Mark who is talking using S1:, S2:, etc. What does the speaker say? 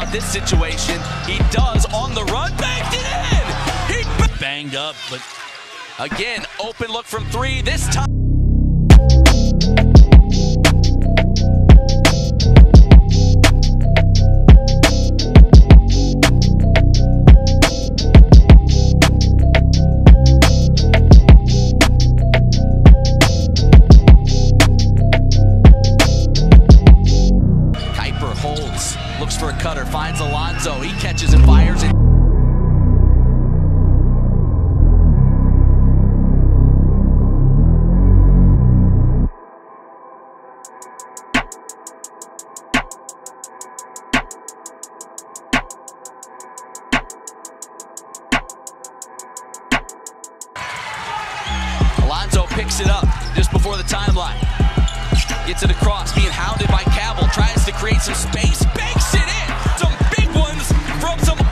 S1: out of this situation. He does on the run, banked it in! He
S2: banged up, but
S1: again, open look from three, this time. Looks for a cutter, finds Alonso. He catches and fires it. Alonso picks it up just before the timeline. Gets it across, being hounded by Cavill, tries to create some space, banks it in! Some big ones from some